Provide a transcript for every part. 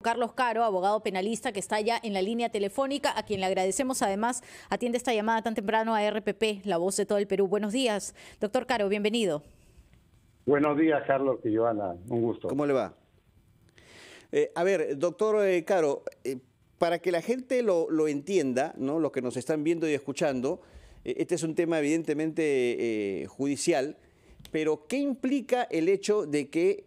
Carlos Caro, abogado penalista que está ya en la línea telefónica, a quien le agradecemos además atiende esta llamada tan temprano a RPP, la voz de todo el Perú. Buenos días, doctor Caro, bienvenido. Buenos días, Carlos y Joana, un gusto. ¿Cómo le va? A ver, doctor Caro, para que la gente lo entienda, ¿no? Los que nos están viendo y escuchando, este es un tema evidentemente judicial, pero ¿qué implica el hecho de que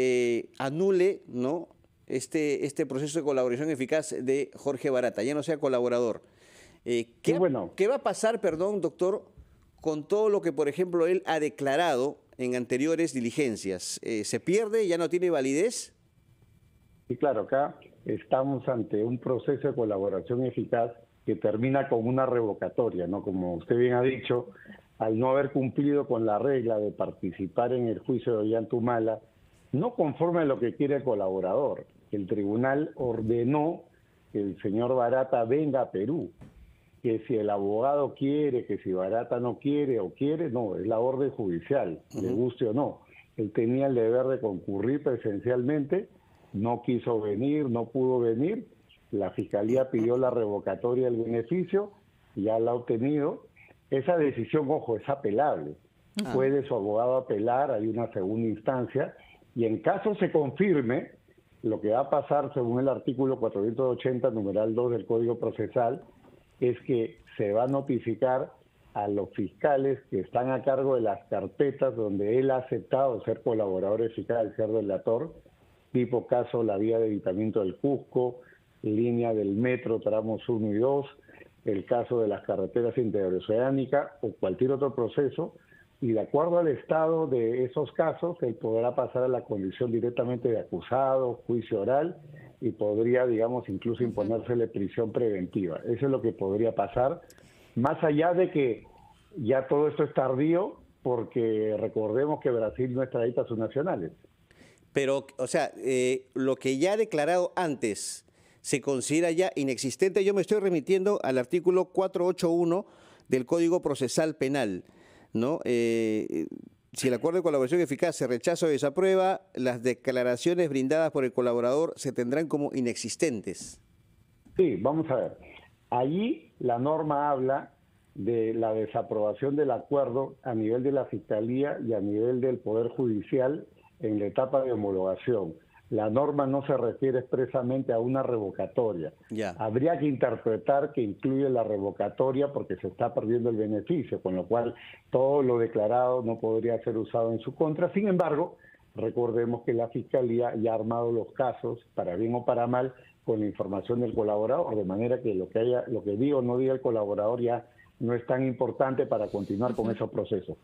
se anule, ¿no? este proceso de colaboración eficaz de Jorge Barata, ya no sea colaborador? ¿Qué va a pasar, perdón, doctor, con todo lo que, por ejemplo, él ha declarado en anteriores diligencias? ¿Se pierde? ¿Ya no tiene validez? Sí, claro, acá estamos ante un proceso de colaboración eficaz que termina con una revocatoria, ¿no? Como usted bien ha dicho, al no haber cumplido con la regla de participar en el juicio de Ollantumala, no conforme a lo que quiere el colaborador. El tribunal ordenó que el señor Barata venga a Perú, que si el abogado quiere, que si Barata no quiere o quiere, no, es la orden judicial, le guste o no. Él tenía el deber de concurrir presencialmente, no quiso venir, no pudo venir, la Fiscalía pidió la revocatoria del beneficio, ya la ha obtenido. Esa decisión, ojo, es apelable. Puede su abogado apelar, hay una segunda instancia, y en caso se confirme, lo que va a pasar según el artículo 480, numeral 2 del Código Procesal, es que se va a notificar a los fiscales que están a cargo de las carpetas donde él ha aceptado ser colaborador eficaz, ser delator, tipo caso la vía de evitamiento del Cusco, línea del metro tramos 1 y 2, el caso de las carreteras interoceánicas o cualquier otro proceso, y de acuerdo al estado de esos casos, él podrá pasar a la condición directamente de acusado, juicio oral, y podría, digamos, incluso imponérsele prisión preventiva. Eso es lo que podría pasar, más allá de que ya todo esto es tardío, porque recordemos que Brasil no extradita a sus nacionales. Pero, o sea, lo que ya ha declarado antes se considera ya inexistente. Yo me estoy remitiendo al artículo 481 del Código Procesal Penal, ¿no? Si el acuerdo de colaboración eficaz se rechaza o desaprueba, las declaraciones brindadas por el colaborador se tendrán como inexistentes. Sí, vamos a ver. Allí la norma habla de la desaprobación del acuerdo a nivel de la Fiscalía y a nivel del Poder Judicial en la etapa de homologación. La norma no se refiere expresamente a una revocatoria. Habría que interpretar que incluye la revocatoria porque se está perdiendo el beneficio, con lo cual todo lo declarado no podría ser usado en su contra. Sin embargo, recordemos que la Fiscalía ya ha armado los casos, para bien o para mal, con la información del colaborador, de manera que lo que diga o no diga el colaborador ya no es tan importante para continuar con esos procesos.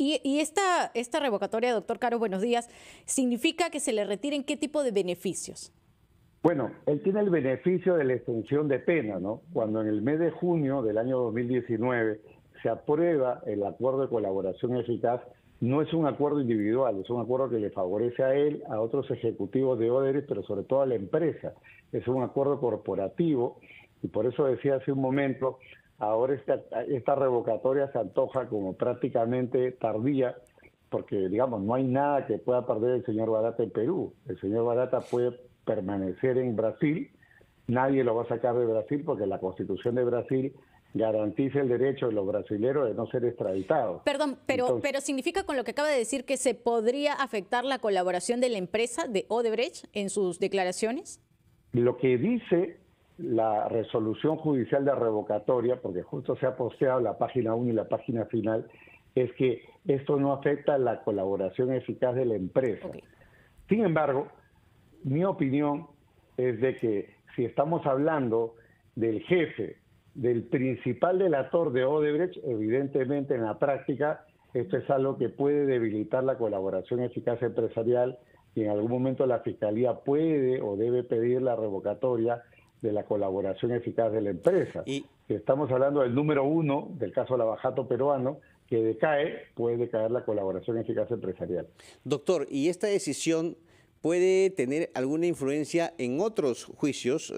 Y esta revocatoria, doctor Caro, buenos días, ¿significa que se le retiren qué tipo de beneficios? Bueno, él tiene el beneficio de la extensión de pena, ¿no? Cuando en el mes de junio del año 2019 se aprueba el acuerdo de colaboración eficaz, no es un acuerdo individual, es un acuerdo que le favorece a él, a otros ejecutivos de Odebrecht, pero sobre todo a la empresa. Es un acuerdo corporativo y por eso decía hace un momento, ahora esta revocatoria se antoja como prácticamente tardía, porque, digamos, no hay nada que pueda perder el señor Barata en Perú. El señor Barata puede permanecer en Brasil, nadie lo va a sacar de Brasil porque la Constitución de Brasil garantiza el derecho de los brasileños de no ser extraditados. Perdón, pero ¿significa con lo que acaba de decir que se podría afectar la colaboración de la empresa de Odebrecht en sus declaraciones? Lo que dice la resolución judicial de revocatoria, porque justo se ha posteado la página 1 y la página final, es que esto no afecta la colaboración eficaz de la empresa. Sin embargo, mi opinión es de que si estamos hablando del jefe, del principal delator de Odebrecht, evidentemente en la práctica esto es algo que puede debilitar la colaboración eficaz empresarial y en algún momento la Fiscalía puede o debe pedir la revocatoria de la colaboración eficaz de la empresa. Si estamos hablando del número 1 del caso Lavajato peruano, que decae, puede decaer la colaboración eficaz empresarial. Doctor, ¿y esta decisión puede tener alguna influencia en otros juicios?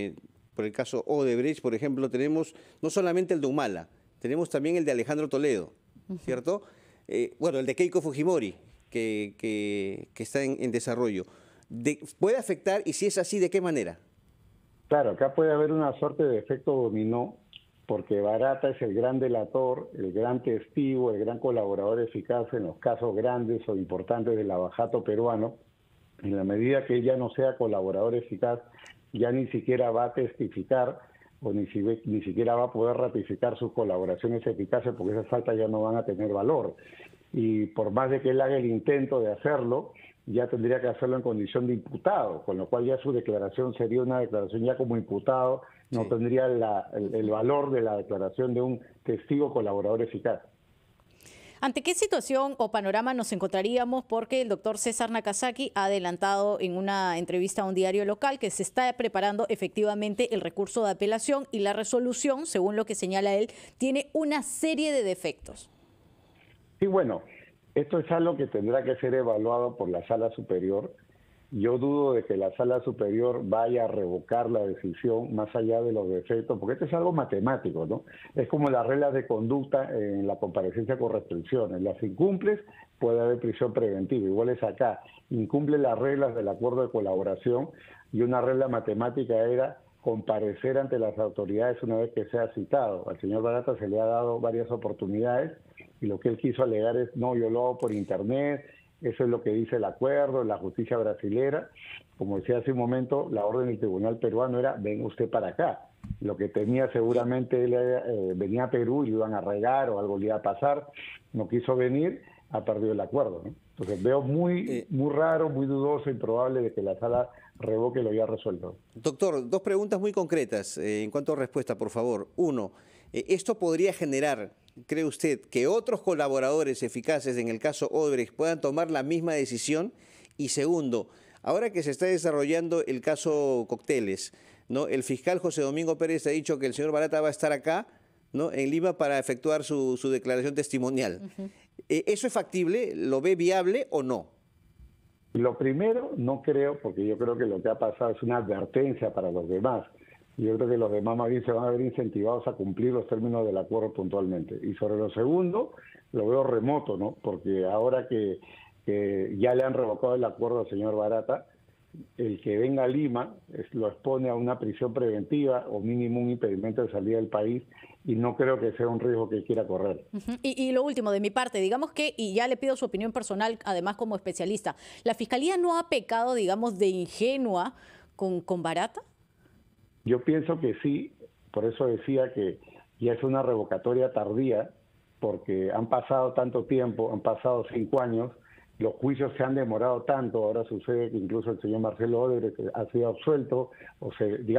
Por el caso Odebrecht, por ejemplo, tenemos no solamente el de Humala, tenemos también el de Alejandro Toledo, ¿cierto? Bueno, el de Keiko Fujimori, que está en desarrollo. ¿Puede afectar? Y si es así, ¿de qué manera? Claro, acá puede haber una suerte de efecto dominó, porque Barata es el gran delator, el gran testigo, el gran colaborador eficaz en los casos grandes o importantes del lavajato peruano. En la medida que ella no sea colaborador eficaz, ya ni siquiera va a testificar o ni siquiera va a poder ratificar sus colaboraciones eficaces, porque esas faltas ya no van a tener valor. Y por más de que él haga el intento de hacerlo, ya tendría que hacerlo en condición de imputado, con lo cual ya su declaración sería una declaración ya como imputado, no tendría el valor de la declaración de un testigo colaborador eficaz. ¿Ante qué situación o panorama nos encontraríamos? Porque el doctor César Nakazaki ha adelantado en una entrevista a un diario local que se está preparando efectivamente el recurso de apelación y la resolución, según lo que señala él, tiene una serie de defectos. Sí, bueno, esto es algo que tendrá que ser evaluado por la Sala Superior. Yo dudo de que la Sala Superior vaya a revocar la decisión más allá de los defectos, porque esto es algo matemático, ¿no? Es como las reglas de conducta en la comparecencia con restricciones. Las incumples, puede haber prisión preventiva. Igual es acá. Incumple las reglas del acuerdo de colaboración y una regla matemática era comparecer ante las autoridades una vez que sea citado. Al señor Barata se le ha dado varias oportunidades y lo que él quiso alegar es, no, yo lo hago por internet. Eso es lo que dice el acuerdo, la justicia brasilera. Como decía hace un momento, la orden del tribunal peruano era, venga usted para acá. Lo que temía seguramente él venía a Perú y lo iban a regar o algo le iba a pasar. No quiso venir, ha perdido el acuerdo, ¿no? Entonces veo muy raro, muy dudoso, improbable de que la sala revoque lo ya resuelto. Doctor, dos preguntas muy concretas en cuanto a respuesta, por favor. Uno, ¿esto podría generar, cree usted, que otros colaboradores eficaces en el caso Odebrecht puedan tomar la misma decisión? Y segundo, ahora que se está desarrollando el caso Cócteles, ¿no? El fiscal José Domingo Pérez ha dicho que el señor Barata va a estar acá, ¿no?, en Lima para efectuar su declaración testimonial. ¿Eso es factible? ¿Lo ve viable o no? Lo primero, no creo, porque yo creo que lo que ha pasado es una advertencia para los demás. Yo creo que los demás más bien se van a ver incentivados a cumplir los términos del acuerdo puntualmente. Y sobre lo segundo, lo veo remoto, ¿no? Porque ahora que ya le han revocado el acuerdo al señor Barata, el que venga a Lima lo expone a una prisión preventiva o mínimo un impedimento de salida del país, y no creo que sea un riesgo que quiera correr. Y lo último de mi parte, digamos que, y ya le pido su opinión personal, además como especialista, ¿la Fiscalía no ha pecado, digamos, de ingenua con Barata? Yo pienso que sí, por eso decía que ya es una revocatoria tardía, porque han pasado tanto tiempo, han pasado 5 años, los juicios se han demorado tanto, ahora sucede que incluso el señor Marcelo Odebrecht ha sido absuelto, o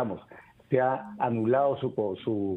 se ha anulado su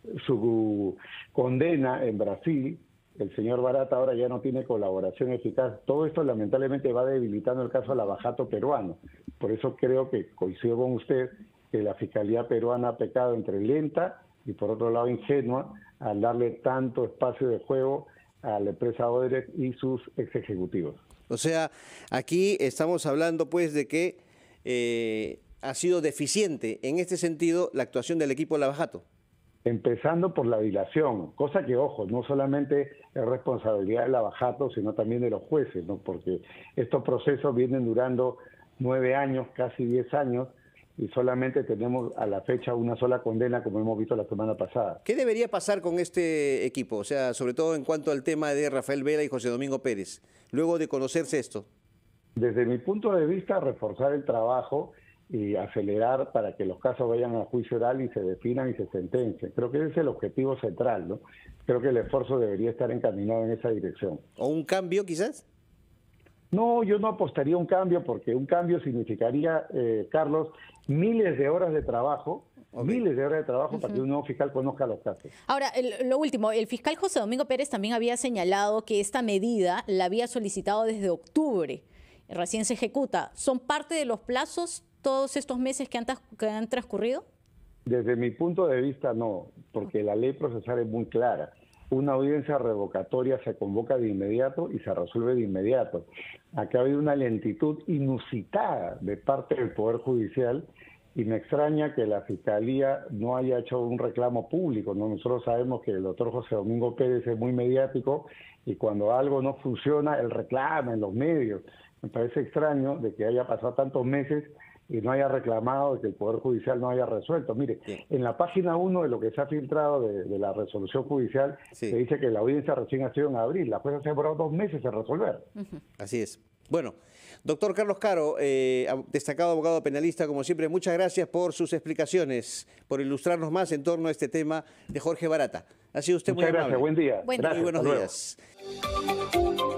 condena en Brasil, el señor Barata ahora ya no tiene colaboración eficaz. Todo esto lamentablemente va debilitando el caso lavajato peruano. Por eso creo que coincido con usted que la Fiscalía peruana ha pecado entre lenta y por otro lado ingenua al darle tanto espacio de juego a la empresa Odebrecht y sus ex ejecutivos. O sea, aquí estamos hablando pues de que ha sido deficiente en este sentido la actuación del equipo lavajato. Empezando por la dilación, cosa que, ojo, no solamente es responsabilidad del lavajato, sino también de los jueces, ¿no? Porque estos procesos vienen durando 9 años, casi 10 años, y solamente tenemos a la fecha una sola condena, como hemos visto la semana pasada. ¿Qué debería pasar con este equipo? O sea, sobre todo en cuanto al tema de Rafael Vera y José Domingo Pérez, luego de conocerse esto. Desde mi punto de vista, reforzar el trabajo y acelerar para que los casos vayan a juicio oral y se definan y se sentencien. Creo que ese es el objetivo central, ¿no? Creo que el esfuerzo debería estar encaminado en esa dirección. ¿O un cambio quizás? No, yo no apostaría a un cambio, porque un cambio significaría, Carlos, miles de horas de trabajo, para que un nuevo fiscal conozca los casos. Ahora, lo último, el fiscal José Domingo Pérez también había señalado que esta medida la había solicitado desde octubre, recién se ejecuta. ¿Son parte de los plazos todos estos meses que han transcurrido? Desde mi punto de vista no, porque la ley procesal es muy clara. Una audiencia revocatoria se convoca de inmediato y se resuelve de inmediato. Acá ha habido una lentitud inusitada de parte del Poder Judicial y me extraña que la Fiscalía no haya hecho un reclamo público, ¿no? Nosotros sabemos que el doctor José Domingo Pérez es muy mediático y cuando algo no funciona, él reclama en los medios. Me parece extraño de que haya pasado tantos meses y no haya reclamado, de que el Poder Judicial no haya resuelto. Mire, Bien. en la página 1 de lo que se ha filtrado de la resolución judicial, Sí. se dice que la audiencia recién ha sido en abril. La jueza se ha demorado 2 meses en resolver. Así es. Bueno, doctor Carlos Caro, destacado abogado penalista, como siempre, muchas gracias por sus explicaciones, por ilustrarnos más en torno a este tema de Jorge Barata. Ha sido usted Muchas muy gracias, amable. buen día. Buen día. Gracias, Muy buenos hasta luego. días.